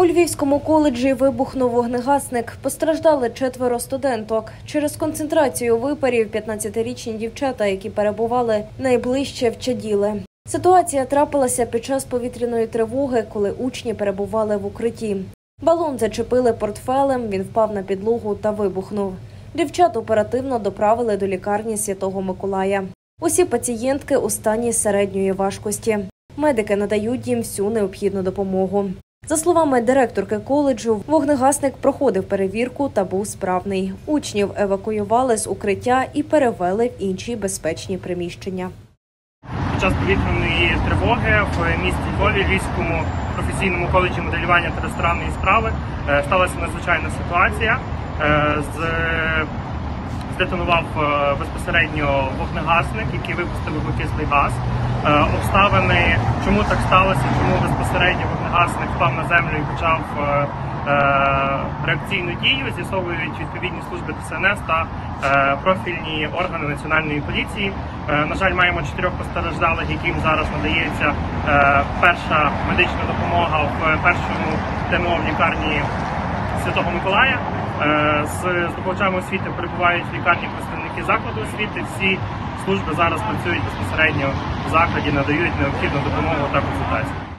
У Львівському коледжі вибухнув вогнегасник. Постраждали 4 студенток. Через концентрацію випарів 15-річні дівчата, які перебували найближче, вчаділи. Ситуація трапилася під час повітряної тривоги, коли учні перебували в укритті. Балон зачепили портфелем, він впав на підлогу та вибухнув. Дівчат оперативно доправили до лікарні Святого Миколая. Усі пацієнтки у стані середньої важкості. Медики надають їм всю необхідну допомогу. За словами директорки коледжу, вогнегасник проходив перевірку та був справний. Учнів евакуювали з укриття і перевели в інші безпечні приміщення. Під час повітряної тривоги в місті Львові, Львівському професійному коледжі моделювання та ресторанної справи сталася надзвичайна ситуація. Здетонував безпосередньо вогнегасник, який випустив вуглекислий газ. Обставини, чому так сталося, чому безпосередньо вогнегасник впав на землю і почав реакційну дію, з'ясовують відповідні служби ДСНС та профільні органи Національної поліції. На жаль, маємо 4 постраждалих, яким зараз надається перша медична допомога в першому ТМО в лікарні Святого Миколая. З здобувачами освіти перебувають в лікарні представники закладу освіти. Всі служби зараз працюють безпосередньо в закладі, надають необхідну допомогу та консультацію.